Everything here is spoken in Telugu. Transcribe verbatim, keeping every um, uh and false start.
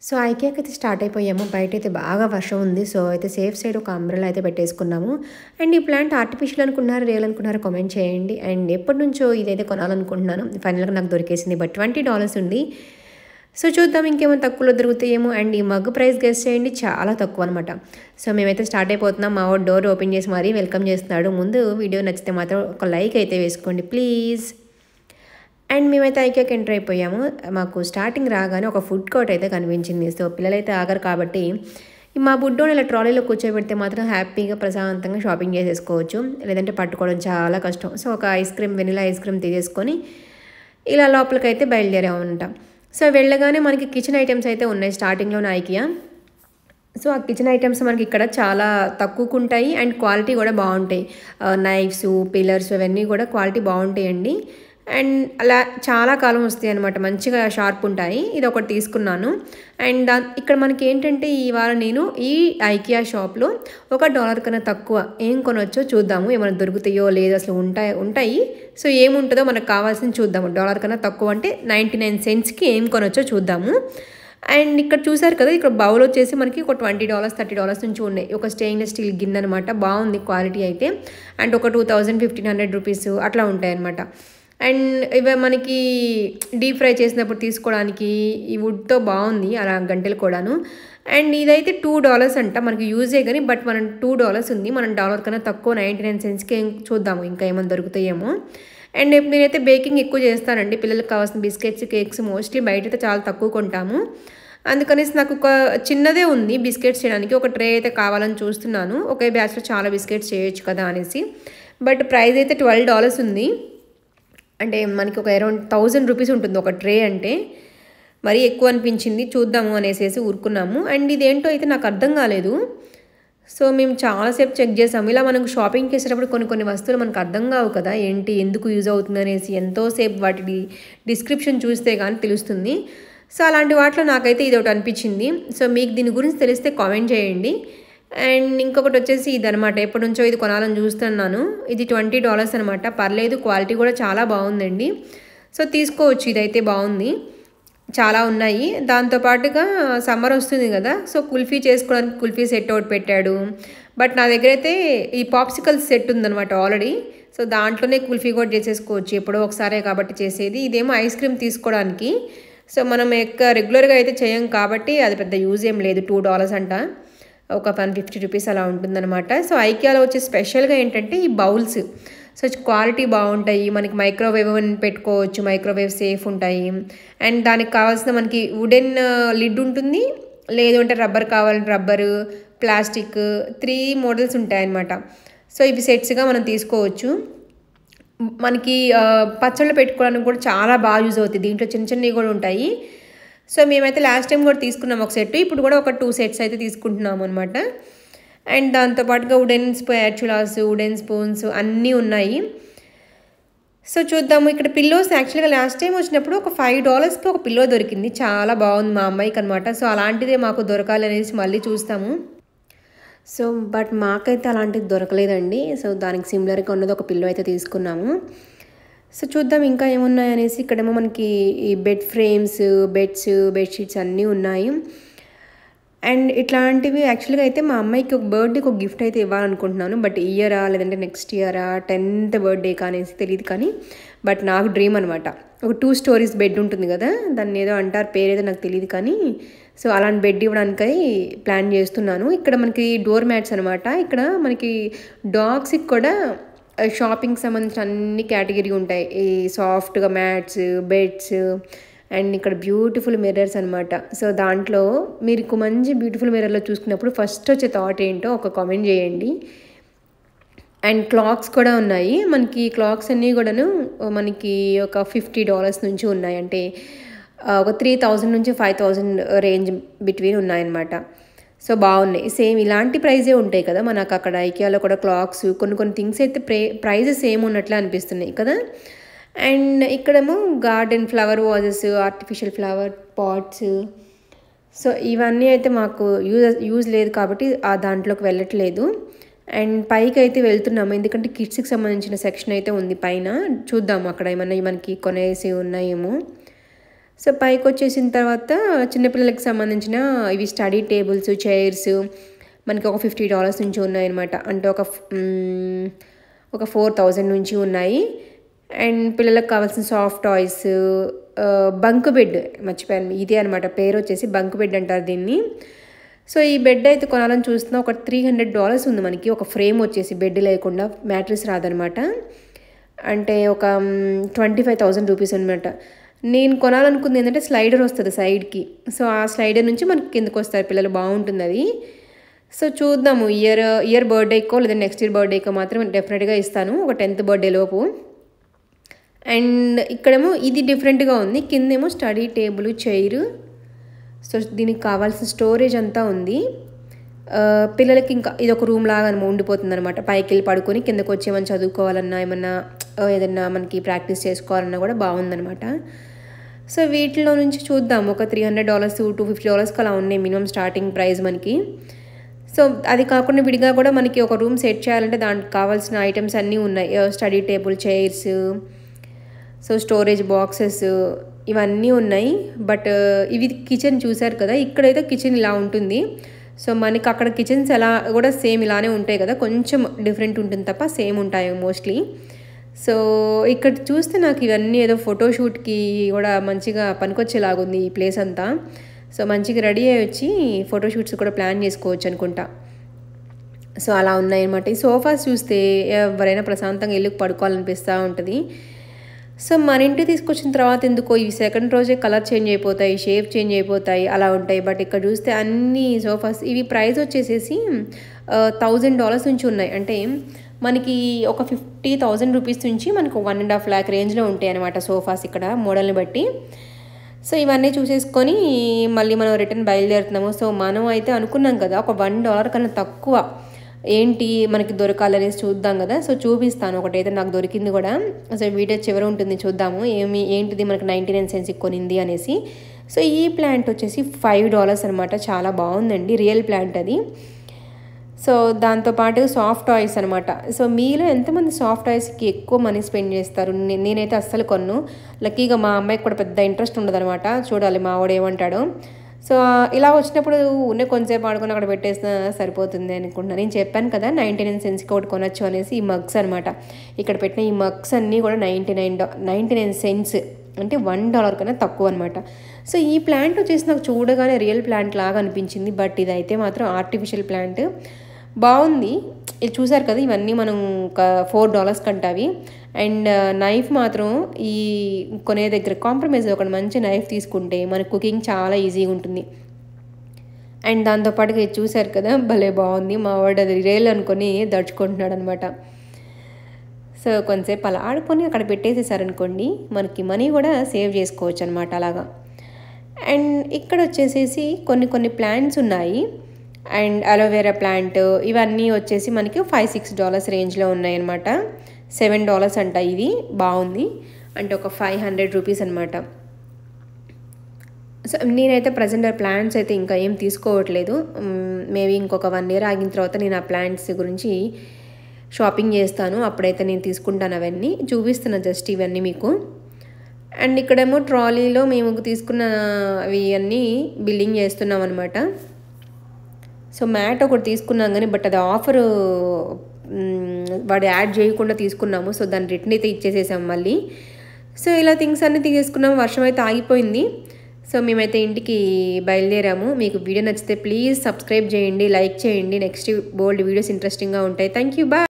సో ఐకియాకి అయితే స్టార్ట్ అయిపోయాము. బయట అయితే బాగా వర్షం ఉంది. సో అయితే సేఫ్ సైడ్ ఒక అంబ్రెల్లా అయితే పెట్టేసుకున్నాము. అండ్ ఈ ప్లాంట్ ఆర్టిఫిషియల్ అనుకున్నారా, రియల్ అనుకున్నారా కామెంట్ చేయండి. అండ్ ఎప్పటి నుంచో ఇదైతే కొనాలనుకుంటున్నాను. ఫైనల్గా నాకు దొరికేసింది. బట్ ట్వంటీ డాలర్స్ ఉంది. సో చూద్దాం ఇంకేమో తక్కువలో దొరుకుతాయేమో. అండ్ ఈ మగ్ ప్రైస్ గెస్ చేయండి, చాలా తక్కువ అనమాట. సో మేమైతే స్టార్ట్ అయిపోతున్నాం. మా వాడు డోర్ ఓపెన్ చేసి మరీ వెల్కమ్ చేస్తున్నాడు. ముందు వీడియో నచ్చితే మాత్రం ఒక లైక్ అయితే వేసుకోండి ప్లీజ్. అండ్ మేమైతే ఐకియాకి ఎంటర్ అయిపోయాము. మాకు స్టార్టింగ్ రాగానే ఒక ఫుడ్ కోర్ట్ అయితే కనిపించింది. సో పిల్లలైతే ఆగరు కాబట్టి మా బుడ్డోని ఇలా ట్రాలీలో కూర్చోబెడితే మాత్రం హ్యాపీగా ప్రశాంతంగా షాపింగ్ చేసేసుకోవచ్చు. లేదంటే పట్టుకోవడం చాలా కష్టం. సో ఒక ice cream, vanilla ice cream తీసేసుకొని ఇలా లోపలికైతే బయలుదేరామంట. సో వెళ్ళగానే మనకి కిచెన్ ఐటమ్స్ అయితే ఉన్నాయి స్టార్టింగ్లోనే ఐకియా. సో ఆ కిచెన్ ఐటమ్స్ మనకి ఇక్కడ చాలా తక్కువకు ఉంటాయి అండ్ క్వాలిటీ కూడా బాగుంటాయి. నైఫ్స్, పిల్లర్స్ ఇవన్నీ కూడా క్వాలిటీ బాగుంటాయండి. అండ్ అలా చాలా కాలం వస్తాయి అనమాట, మంచిగా షార్ప్ ఉంటాయి. ఇది ఒకటి తీసుకున్నాను. అండ్ దా ఇక్కడ మనకి ఏంటంటే ఇవాళ నేను ఈ ఐకియా షాప్లో ఒక డాలర్ కన్నా తక్కువ ఏం కొనొచ్చో చూద్దాము. ఏమైనా దొరుకుతాయో లేదో, అసలు ఉంటాయి ఉంటాయి సో ఏముంటుందో మనకు కావాల్సింది చూద్దాము. డాలర్ కన్నా తక్కువ అంటే నైంటీ నైన్ సెంట్స్కి ఏం కొనొచ్చో చూద్దాము. అండ్ ఇక్కడ చూసారు కదా, ఇక్కడ బౌల్ వచ్చేసి మనకి ఒక ట్వంటీ డాలర్స్ థర్టీ డాలర్స్ నుంచి ఉన్నాయి. ఒక స్టెయిన్లెస్ స్టీల్ గిన్నె అనమాట, బాగుంది క్వాలిటీ అయితే. అండ్ ఒక two thousand fifteen hundred rupees అట్లా ఉంటాయి అనమాట. అండ్ ఇవి మనకి డీప్ ఫ్రై చేసినప్పుడు తీసుకోవడానికి ఈ వుడ్తో బాగుంది అలా గంటలు కూడాను. అండ్ ఇదైతే టూ డాలర్స్ అంట, మనకి యూజే కానీ బట్ మనం టూ డాలర్స్ ఉంది. మనం డాలర్ కన్నా తక్కువ నైంటీ నైన్ సెంట్స్కి చూద్దాము ఇంకా ఏమైనా దొరుకుతాయేమో. అండ్ నేనైతే బేకింగ్ ఎక్కువ చేస్తానండి. పిల్లలకు కావాల్సిన బిస్కెట్స్, కేక్స్ మోస్ట్లీ బయట అయితే చాలా తక్కువ కొంటాము. అందుకనేసి నాకు ఒక చిన్నదే ఉంది బిస్కెట్స్ చేయడానికి. ఒక ట్రే అయితే కావాలని చూస్తున్నాను. ఒకే బ్యాచ్లో చాలా బిస్కెట్స్ చేయొచ్చు కదా అనేసి. బట్ ప్రైస్ అయితే ట్వెల్వ్ డాలర్స్ ఉంది. అంటే మనకి ఒక అరౌండ్ థౌజండ్ రూపీస్ ఉంటుంది ఒక ట్రే. అంటే మరీ ఎక్కువ అనిపించింది, చూద్దాము అనేసి ఊరుకున్నాము. అండ్ ఇదేంటో అయితే నాకు అర్థం కాలేదు. సో మేము చాలాసేపు చెక్ చేసాము. ఇలా మనకు షాపింగ్ చేసేటప్పుడు కొన్ని కొన్ని వస్తువులు మనకు అర్థం కావు కదా, ఏంటి ఎందుకు యూజ్ అవుతుంది అనేసి. ఎంతోసేపు వాటి డిస్క్రిప్షన్ చూస్తే కానీ తెలుస్తుంది. సో అలాంటి వాటిలో నాకైతే ఇది ఒకటి అనిపించింది. సో మీకు దీని గురించి తెలిస్తే కామెంట్ చేయండి. అండ్ ఇంకొకటి వచ్చేసి ఇది అనమాట, ఎప్పటి నుంచో ఇది కొనాలని చూస్తున్నాను. ఇది ట్వంటీ డాలర్స్ అనమాట, పర్లేదు క్వాలిటీ కూడా చాలా బాగుందండి. సో తీసుకోవచ్చు, ఇదైతే బాగుంది. చాలా ఉన్నాయి. దాంతోపాటుగా సమ్మర్ వస్తుంది కదా, సో కుల్ఫీ చేసుకోవడానికి కుల్ఫీ సెట్ ఒకటి పెట్టాడు. బట్ నా దగ్గర అయితే ఈ పాప్సికల్ సెట్ ఉందనమాట ఆల్రెడీ. సో దాంట్లోనే కుల్ఫీ కూడా చేసేసుకోవచ్చు, ఎప్పుడో ఒకసారే కాబట్టి చేసేది. ఇదేమో ఐస్ క్రీమ్ తీసుకోవడానికి. సో మనం ఎక్క రెగ్యులర్గా అయితే చేయం కాబట్టి అది పెద్ద యూజ్ ఏం లేదు. టూ డాలర్స్ అంట, ఒక వన్ ఫిఫ్టీ రూపీస్ అలా ఉంటుందన్నమాట. సో ఐకియాలో వచ్చే స్పెషల్గా ఏంటంటే ఈ బౌల్స్. సో క్వాలిటీ బాగుంటాయి, మనకి మైక్రోవేవ్ పెట్టుకోవచ్చు, మైక్రోవేవ్ సేఫ్ ఉంటాయి. అండ్ దానికి కావాల్సిన మనకి వుడెన్ లిడ్ ఉంటుంది, లేదు అంటే రబ్బర్ కావాలంటే రబ్బరు, ప్లాస్టిక్, త్రీ మోడల్స్ ఉంటాయన్నమాట. సో ఇవి సెట్స్గా మనం తీసుకోవచ్చు. మనకి పచ్చళ్ళు పెట్టుకోవడానికి కూడా చాలా బాగా యూజ్ అవుతుంది. దీంట్లో చిన్న చిన్నవి కూడా ఉంటాయి. సో మేమైతే లాస్ట్ టైం కూడా తీసుకున్నాం ఒక సెట్, ఇప్పుడు కూడా ఒక టూ సెట్స్ అయితే తీసుకుంటున్నాము అనమాట. అండ్ దాంతోపాటుగా వుడెన్ స్పాచులాస్, వుడెన్ స్పూన్స్ అన్నీ ఉన్నాయి. సో చూద్దాము. ఇక్కడ పిల్లోస్ యాక్చువల్గా లాస్ట్ టైం వచ్చినప్పుడు ఒక ఫైవ్ డాలర్స్కి ఒక పిల్లో దొరికింది, చాలా బాగుంది మా అమ్మాయికి అనమాట. సో అలాంటిదే మాకు దొరకాలి అనేసి మళ్ళీ చూస్తాము. సో బట్ మాకైతే అలాంటిది దొరకలేదండి. సో దానికి సిమిలర్గా ఉన్నది ఒక పిల్లో అయితే తీసుకున్నాము. సో చూద్దాం ఇంకా ఏమున్నాయి అనేసి. ఇక్కడేమో మనకి ఈ బెడ్ ఫ్రేమ్స్, బెడ్స్, బెడ్షీట్స్ అన్నీ ఉన్నాయి. అండ్ ఇట్లాంటివి యాక్చువల్గా అయితే మా అమ్మాయికి ఒక బర్త్డేకి ఒక గిఫ్ట్ అయితే ఇవ్వాలనుకుంటున్నాను. బట్ ఇయరా లేదంటే నెక్స్ట్ ఇయరా, టెన్త్ బర్త్డే కానేసి తెలియదు కానీ బట్ నాకు డ్రీమ్ అనమాట. ఒక టూ స్టోరీస్ బెడ్ ఉంటుంది కదా, దాన్ని ఏదో అంటారు, పేరేదో నాకు తెలియదు కానీ సో అలాంటి బెడ్ ఇవ్వడానికి ప్లాన్ చేస్తున్నాను. ఇక్కడ మనకి డోర్ మ్యాట్స్ అనమాట. ఇక్కడ మనకి డాగ్స్కి కూడా షాపింగ్ సంబంధించిన అన్ని కేటగిరీ ఉంటాయి. ఈ సాఫ్ట్గా మ్యాట్స్, బెడ్స్ అండ్ ఇక్కడ బ్యూటిఫుల్ మిర్రర్స్ అనమాట. సో దాంట్లో మీరు మంచి బ్యూటిఫుల్ మిర్రర్లో చూసుకున్నప్పుడు ఫస్ట్ వచ్చే థాట్ ఏంటో ఒక కామెంట్ చేయండి. అండ్ క్లాక్స్ కూడా ఉన్నాయి. మనకి క్లాక్స్ అన్నీ కూడాను మనకి ఒక ఫిఫ్టీ డాలర్స్ నుంచి ఉన్నాయి. అంటే ఒక త్రీ థౌజండ్ నుంచి ఫైవ్ థౌజండ్ రేంజ్ బిట్వీన్ ఉన్నాయన్నమాట. సో బాగున్నాయి. సేమ్ ఇలాంటి ప్రైజే ఉంటాయి కదా మనకు అక్కడ ఐకియాలో కూడా. క్లాక్స్ కొన్ని కొన్ని థింగ్స్ అయితే ప్రే ప్రైజెస్ సేమ్ ఉన్నట్లే అనిపిస్తున్నాయి కదా. అండ్ ఇక్కడేమో garden flower vases, artificial flower pots. So ఇవన్నీ అయితే మాకు యూజ్ యూజ్ లేదు కాబట్టి ఆ దాంట్లోకి వెళ్ళట్లేదు. అండ్ పైకి అయితే వెళ్తున్నాము, ఎందుకంటే కిడ్స్కి సంబంధించిన సెక్షన్ అయితే ఉంది పైన. చూద్దాము అక్కడ ఏమన్నా మనకి కొనేసి ఉన్నాయేమో. సో పైకి వచ్చేసిన తర్వాత చిన్నపిల్లలకి సంబంధించిన ఇవి స్టడీ టేబుల్స్, చైర్స్ మనకి ఒక ఫిఫ్టీ డాలర్స్ నుంచి ఉన్నాయన్నమాట. అంటే ఒక ఒక ఫోర్ థౌజండ్ నుంచి ఉన్నాయి. అండ్ పిల్లలకు కావాల్సిన సాఫ్ట్ టాయ్స్, బంక్ బెడ్ మర్చిపోయాను, ఇదే అనమాట పేరు వచ్చేసి బంక్ బెడ్ అంటారు దీన్ని. సో ఈ బెడ్ అయితే కొనాలని చూస్తున్నా. ఒక త్రీ హండ్రెడ్ డాలర్స్ ఉంది మనకి ఒక ఫ్రేమ్ వచ్చేసి, బెడ్ లేకుండా మ్యాట్రిస్ రాదనమాట. అంటే ఒక ట్వంటీ ఫైవ్ థౌజండ్ రూపీస్ అనమాట. నేను కొనాలనుకుంది ఏంటంటే స్లైడర్ వస్తుంది సైడ్కి. సో ఆ స్లైడర్ నుంచి మనకి కిందకు వస్తారు పిల్లలు, బాగుంటుంది అది. సో చూద్దాము, ఇయర్ ఇయర్ బర్త్డేకో లేదా నెక్స్ట్ ఇయర్ బర్త్డేకో మాత్రం డెఫినెట్గా ఇస్తాను, ఒక టెన్త్ బర్త్డే లోపు. అండ్ ఇక్కడేమో ఇది డిఫరెంట్గా ఉంది, కిందేమో స్టడీ టేబుల్, చైరు. సో దీనికి కావాల్సిన స్టోరేజ్ అంతా ఉంది. పిల్లలకి ఇంకా ఇది ఒక రూమ్ లాగా ఉండిపోతుంది అనమాట. పైకి వెళ్ళి పడుకొని కిందకు వచ్చి ఏమైనా చదువుకోవాలన్నా, ఏమన్నా ఏదన్నా మనకి ప్రాక్టీస్ చేసుకోవాలన్నా కూడా బాగుందనమాట. సో వీటిలో నుంచి చూద్దాం, ఒక three hundred dollars two fifty డాలర్స్కి అలా ఉన్నాయి మినిమం స్టార్టింగ్ ప్రైస్ మనకి. సో అది కాకుండా విడిగా కూడా మనకి ఒక రూమ్ సెట్ చేయాలంటే దానికి కావాల్సిన ఐటమ్స్ అన్నీ ఉన్నాయి. Study table, chairs, so storage boxes ఇవన్నీ ఉన్నాయి. బట్ ఇవి కిచెన్ చూసారు కదా, ఇక్కడైతే కిచెన్ ఇలా ఉంటుంది. సో మనకి అక్కడ కిచెన్స్ ఎలా కూడా సేమ్ ఇలానే ఉంటాయి కదా, కొంచెం డిఫరెంట్ ఉంటుంది తప్ప సేమ్ ఉంటాయి మోస్ట్లీ. సో ఇక్కడ చూస్తే నాకు ఇవన్నీ ఏదో ఫోటోషూట్కి కూడా మంచిగా పనికొచ్చేలాగుంది ఈ ప్లేస్ అంతా. సో మంచిగా రెడీ అయ్యి వచ్చి ఫోటోషూట్స్ కూడా ప్లాన్ చేసుకోవచ్చు అనుకుంటా. సో అలా ఉన్నాయన్నమాట. ఈ సోఫాస్ చూస్తే ఎవరైనా ప్రశాంతంగా ఇల్లు పడుకోవాలనిపిస్తూ ఉంటుంది. సో మన ఇంటికి తీసుకొచ్చిన తర్వాత ఎందుకో ఈ సెకండ్ రోజే కలర్ చేంజ్ అయిపోతాయి, షేప్ చేంజ్ అయిపోతాయి, అలా ఉంటాయి. బట్ ఇక్కడ చూస్తే అన్ని సోఫాస్ ఇవి ప్రైస్ వచ్చేసేసి థౌజండ్ డాలర్స్ నుంచి ఉన్నాయి. అంటే మనకి ఒక ఫిఫ్టీ థౌజండ్ రూపీస్ నుంచి మనకు వన్ అండ్ హాఫ్ ల్యాక్ రేంజ్లో ఉంటాయి అనమాట సోఫాస్ ఇక్కడ మోడల్ని బట్టి. సో ఇవన్నీ చూసేసుకొని మళ్ళీ మనం రిటర్న్ బయలుదేరుతున్నాము. సో మనం అయితే అనుకున్నాం కదా ఒక వన్ డాలర్ కన్నా తక్కువ ఏంటి మనకి దొరకాలనేసి చూద్దాం కదా. సో చూపిస్తాను ఒకటైతే నాకు దొరికింది కూడా. సో వీడియో చివరి ఉంటుంది, చూద్దాము ఏమి ఏంటిది మనకి నైంటీ నైన్ సెన్స్కి కొనింది అనేసి. సో ఈ ప్లాంట్ వచ్చేసి ఫైవ్ డాలర్స్ అనమాట, చాలా బాగుందండి, రియల్ ప్లాంట్ అది. సో దాంతోపాటు సాఫ్ట్ టాయ్స్ అనమాట. సో మీలో ఎంతమంది సాఫ్ట్ టాయ్స్కి ఎక్కువ మనీ స్పెండ్ చేస్తారు? నేనైతే అస్సలు కొన్ను. లక్కీగా మా అమ్మాయికి కూడా పెద్ద ఇంట్రెస్ట్ ఉండదు అనమాట, చూడాలి మా వాడు ఏమంటాడో. సో ఇలా వచ్చినప్పుడు ఉన్న కొంచెంసేపు ఆడుకొని అక్కడ పెట్టేసినా సరిపోతుంది అనుకుంటున్నాను. నేను చెప్పాను కదా నైంటీ నైన్ సెన్స్కి ఒకటి కొనొచ్చు అనేసి. ఈ మగ్స్ అనమాట, ఇక్కడ పెట్టిన ఈ మగ్స్ అన్నీ కూడా నైంటీ నైన్ డా నైంటీ నైన్ సెన్స్ అంటే వన్ డాలర్ కన్నా తక్కువ అనమాట. సో ఈ ప్లాంట్ వచ్చేసి నాకు చూడగానే రియల్ ప్లాంట్ లాగా అనిపించింది. బట్ ఇదైతే మాత్రం ఆర్టిఫిషియల్ ప్లాంట్, బాగుంది. ఇది చూసారు కదా, ఇవన్నీ మనం ఒక ఫోర్ డాలర్స్ కంటావి. అండ్ నైఫ్ మాత్రం ఈ కొనే దగ్గర కాంప్రమైజ్ ఒక మంచి నైఫ్ తీసుకుంటే మన కుకింగ్ చాలా ఈజీగా ఉంటుంది. అండ్ దాంతోపాటుగా ఇది చూసారు కదా, భలే బాగుంది. మా వాడు అది రియల్ అనుకొని దడుచుకుంటున్నాడు అనమాట. సో కొంతసేపు అలా ఆడుకొని అక్కడ పెట్టేసేసారనుకోండి, మనకి మనీ కూడా సేవ్ చేసుకోవచ్చు అనమాట అలాగా. అండ్ ఇక్కడ వచ్చేసేసి కొన్ని కొన్ని ప్లాంట్స్ ఉన్నాయి. అండ్ అలోవెరా ప్లాంట్ ఇవన్నీ వచ్చేసి మనకి ఫైవ్ సిక్స్ డాలర్స్ రేంజ్లో ఉన్నాయన్నమాట. సెవెన్ డాలర్స్ అంట ఇది, బాగుంది. అంటే ఒక ఫైవ్ హండ్రెడ్ రూపీస్ అనమాట. సో నేనైతే ప్రజెంట్ ఆ ప్లాంట్స్ అయితే ఇంకా ఏం తీసుకోవట్లేదు. మేబీ ఇంకొక వన్ ఇయర్ ఆగిన తర్వాత నేను ఆ ప్లాంట్స్ గురించి షాపింగ్ చేస్తాను, అప్పుడైతే నేను తీసుకుంటాను. అవన్నీ చూపిస్తున్నా జస్ట్ ఇవన్నీ మీకు. అండ్ ఇక్కడేమో ట్రాలీలో మేము తీసుకున్న అవి అన్నీ బిల్లింగ్ చేస్తున్నాం అనమాట. సో మ్యాట్ ఒకటి తీసుకున్నాం కానీ బట్ అది ఆఫర్ వాడు యాడ్ చేయకుండా తీసుకున్నాము. సో దాన్ని రిటర్న్ అయితే ఇచ్చేసేసాము మళ్ళీ. సో ఇలా థింగ్స్ అన్నీ తీసుకున్నాము. వర్షం అయితే ఆగిపోయింది. సో మేమైతే ఇంటికి బయలుదేరాము. మీకు వీడియో నచ్చితే ప్లీజ్ సబ్స్క్రైబ్ చేయండి, లైక్ చేయండి. నెక్స్ట్ బోల్డ్ వీడియోస్ ఇంట్రెస్టింగ్గా ఉంటాయి. Thank you, bye.